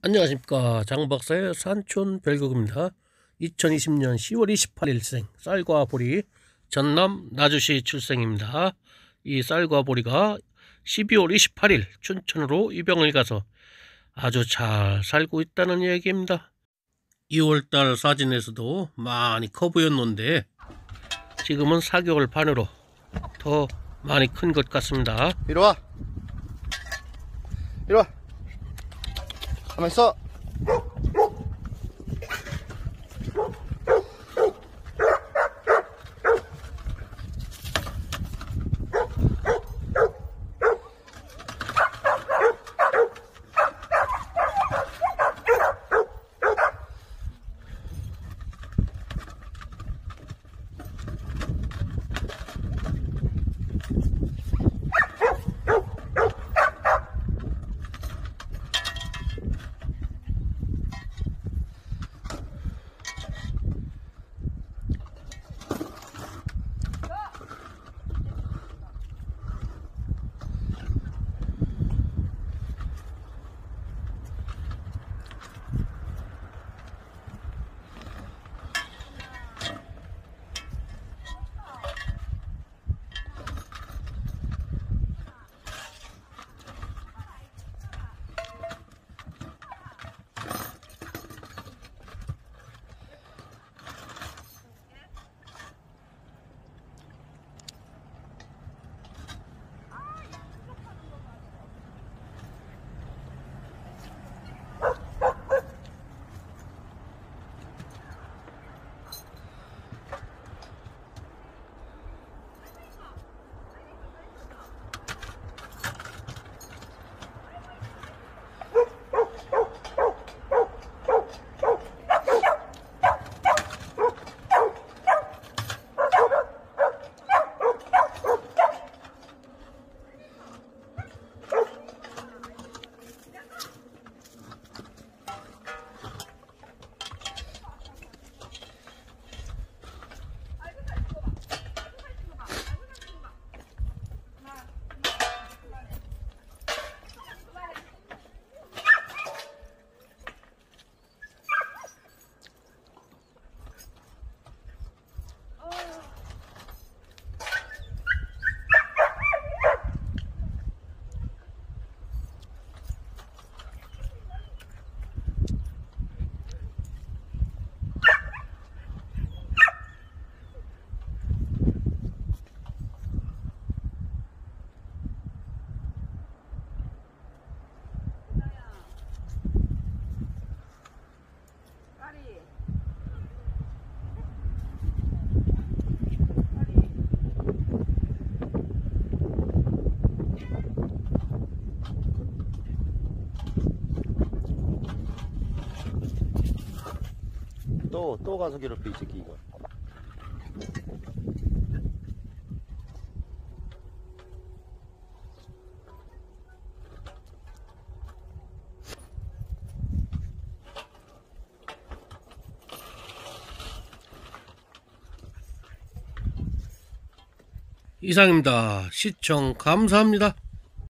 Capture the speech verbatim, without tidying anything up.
안녕하십니까, 장박사의 산촌 별곡입니다. 이천이십 년 시월 이십팔일생 쌀과 보리, 전남 나주시 출생입니다. 이 쌀과 보리가 십이월 이십팔일 춘천으로 입양을 가서 아주 잘 살고 있다는 얘기입니다. 이월달 사진에서도 많이 커 보였는데 지금은 사 개월 반으로 더 많이 큰 것 같습니다. 이리와, 이리와, 가만 있어. 또, 또 가서 괴롭혀, 이 새끼, 이거. 이상입니다. 시청 감사합니다.